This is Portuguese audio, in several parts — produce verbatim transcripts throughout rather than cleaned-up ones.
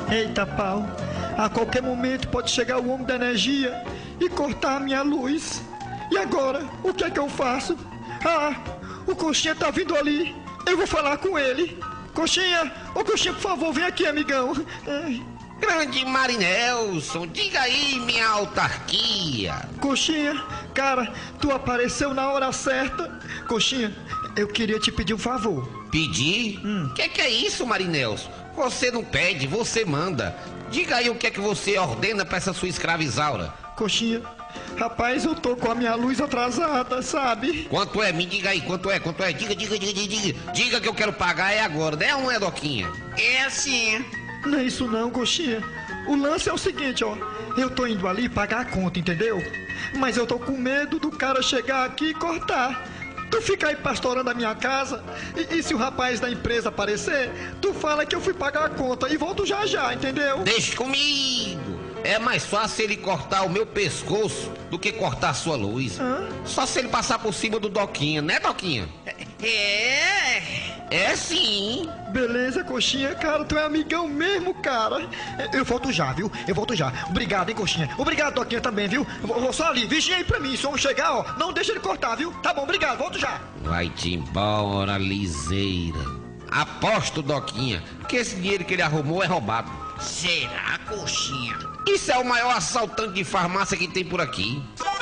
Eita pau, a qualquer momento pode chegar o homem da energia e cortar a minha luz. E agora, o que é que eu faço? Ah, o Coxinha tá vindo ali, eu vou falar com ele. Coxinha, ô Coxinha, por favor, vem aqui, amigão. Ai. Grande Marinelson, diga aí, minha autarquia. Coxinha, cara, tu apareceu na hora certa. Coxinha, eu queria te pedir um favor. Pedir? O Hum. que, que é isso, Marinelson? Você não pede, você manda. Diga aí o que é que você ordena pra essa sua escravizaura. Coxinha, rapaz, eu tô com a minha luz atrasada, sabe? Quanto é? Me diga aí, quanto é, quanto é? Diga, diga, diga, diga, diga. Diga que eu quero pagar é agora, né ou não é, Doquinha? É assim. Não é isso não, Coxinha. O lance é o seguinte, ó. Eu tô indo ali pagar a conta, entendeu? Mas eu tô com medo do cara chegar aqui e cortar. Tu fica aí pastorando a minha casa e, e se o rapaz da empresa aparecer, tu fala que eu fui pagar a conta e volto já já, entendeu? Deixe comigo. É mais fácil ele cortar o meu pescoço do que cortar a sua luz. Hã? Só se ele passar por cima do Doquinha, né, Doquinha? É. É sim. Beleza, Coxinha, cara, tu é amigão mesmo, cara. Eu volto já, viu? Eu volto já. Obrigado, hein, Coxinha. Obrigado, Doquinha, também, viu? Vou vou só ali, vigia aí pra mim. Se o homem chegar, ó, não deixa ele cortar, viu? Tá bom, obrigado, volto já. Vai-te embora, liseira. Aposto, Doquinha, que esse dinheiro que ele arrumou é roubado. Será, Coxinha? Isso é o maior assaltante de farmácia que tem por aqui.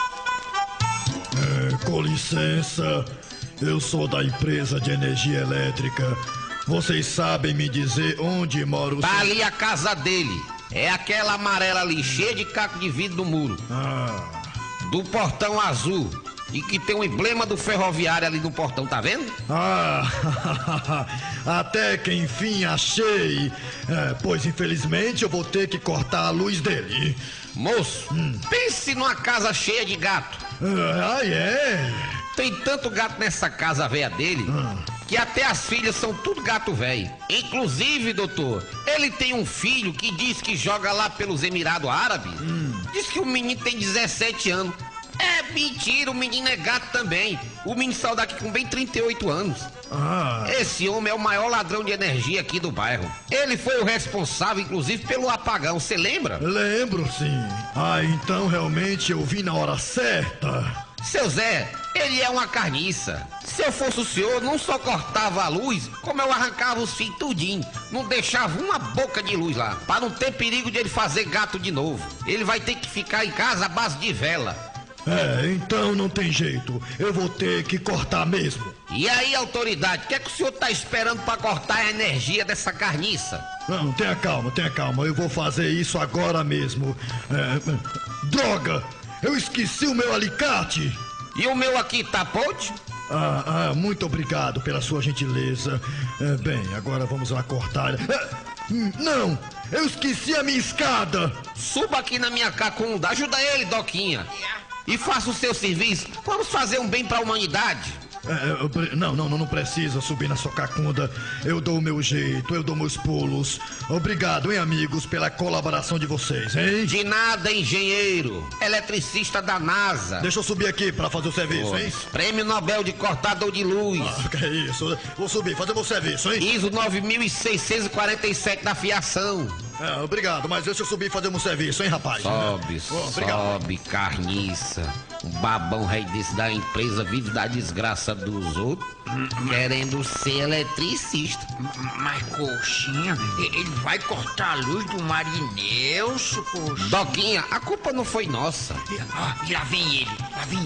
É, com licença, eu sou da empresa de energia elétrica. Vocês sabem me dizer onde mora o Tá seu... ali a casa dele. É aquela amarela ali, cheia de caco de vidro no muro. Ah, Do portão azul. E que tem o emblema do ferroviário ali no portão, tá vendo? ah, até que enfim achei. É, pois infelizmente eu vou ter que cortar a luz dele. Moço, pense numa casa cheia de gato. Ah, é? Tem tanto gato nessa casa velha dele que até as filhas são tudo gato velho. Inclusive, doutor, ele tem um filho que diz que joga lá pelos Emirados Árabes. Diz que o menino tem dezessete anos. É mentira, o menino é gato também. O menino saiu daqui com bem trinta e oito anos. Ah, Esse homem é o maior ladrão de energia aqui do bairro. Ele foi o responsável, inclusive, pelo apagão, você lembra? lembro sim. Ah, então realmente eu vim na hora certa. Seu Zé, ele é uma carniça. Se eu fosse o senhor, não só cortava a luz, como eu arrancava os fios tudinho. Não deixava uma boca de luz lá, para não ter perigo de ele fazer gato de novo. Ele vai ter que ficar em casa à base de vela. É, então não tem jeito. Eu vou ter que cortar mesmo. E aí, autoridade, o que é que o senhor tá esperando para cortar a energia dessa carniça? Não, tenha calma, tenha calma. Eu vou fazer isso agora mesmo. É, droga! Eu esqueci o meu alicate! E o meu aqui tá podre? Ah, ah, muito obrigado pela sua gentileza. É, bem, agora vamos lá cortar. É, hum, não! Eu esqueci a minha escada! Suba aqui na minha cacunda, ajuda ele, Doquinha. E faça o seu serviço. Vamos fazer um bem para a humanidade. É, eu pre- não, não, não, não precisa subir na sua cacunda. Eu dou o meu jeito, eu dou meus pulos. Obrigado, hein, amigos, pela colaboração de vocês, hein? De nada, engenheiro. Eletricista da NASA. Deixa eu subir aqui pra fazer o serviço, hein? Prêmio Nobel de cortador de luz. Ah, que é isso? Vou subir, fazer meu serviço, hein? I S O nove mil seiscentos e quarenta e sete da fiação. É, obrigado, mas deixa eu subir e fazer meu serviço, hein, rapaz? Sobe, Bom, obrigado. sobe, carniça. Um babão rei desse da empresa vive da desgraça dos outros, querendo ser eletricista. Mas, Coxinha, ele vai cortar a luz do Marinelson, Coxinha. Doquinha, a culpa não foi nossa. Ah, e lá vem ele, lá vem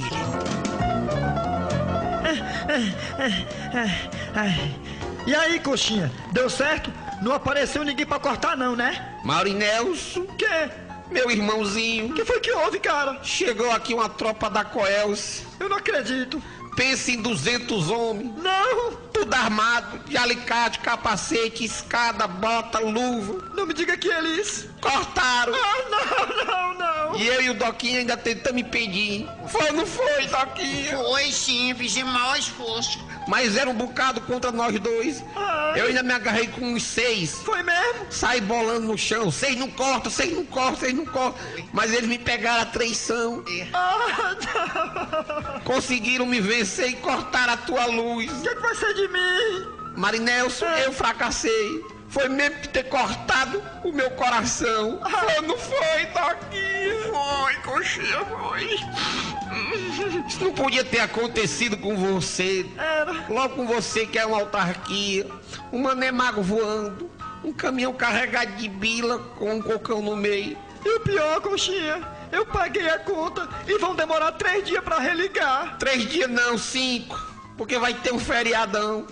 ele. E aí, Coxinha, deu certo? Não apareceu ninguém pra cortar não, né? Maurinelson, O quê? meu irmãozinho, O que foi que houve, cara? chegou aqui uma tropa da Coelce. Eu não acredito. Pensa em duzentos homens, Não! tudo armado, de alicate, capacete, escada, bota, luva. Não me diga que eles... Cortaram. Ah, não, não, não! E eu e o Doquinha ainda tentamos impedir. Foi ou não foi, Doquinha? Foi sim, fiz mau esforço. Mas era um bocado contra nós dois. Ai. Eu ainda me agarrei com uns seis. Foi mesmo? Saí bolando no chão. Vocês não cortam, vocês não cortam, vocês não cortam. Mas eles me pegaram a traição. Ah, não! Conseguiram me vencer e cortar a tua luz. O que, é que vai ser de mim? Marinelson, eu fracassei. foi mesmo ter cortado o meu coração. Foi, não foi, Doquinha? Foi, Coxinha, foi. Isso não podia ter acontecido com você. Era. Logo com você que é uma autarquia, um mané mago voando, um caminhão carregado de bila com um cocão no meio. E o pior, Coxinha, eu paguei a conta e vão demorar três dias pra religar. Três dias não, cinco, porque vai ter um feriadão.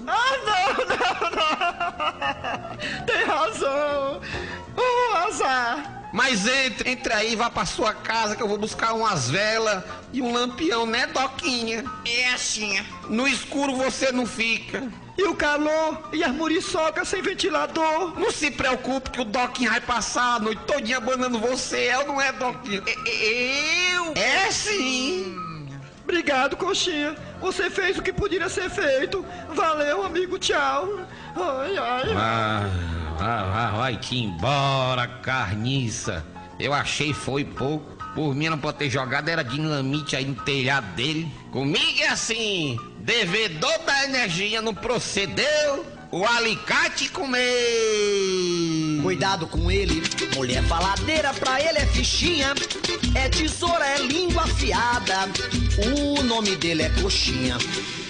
Ah, não, não, não. Tem razão. Oh, azar. Mas entre, entre aí, vá pra sua casa que eu vou buscar umas velas e um lampião, né, Doquinha? É assim. No escuro você não fica. E o calor e as muriçocas sem ventilador. Não se preocupe que o Doquinha vai passar a noite todinha abanando você, é ou não é, Doquinha? Eu? É sim. Obrigado, Coxinha. Você fez o que poderia ser feito. Valeu, amigo. Tchau. Ai, ai. Ah, vai, vai, vai-te embora, carniça. Eu achei foi pouco. Por mim não pode ter jogado, era dinamite aí no telhado dele. Comigo é assim, devedor da energia não procedeu, o alicate comeu. Cuidado com ele, mulher faladeira, pra ele é fichinha. É tesoura, é língua afiada, o nome dele é Coxinha.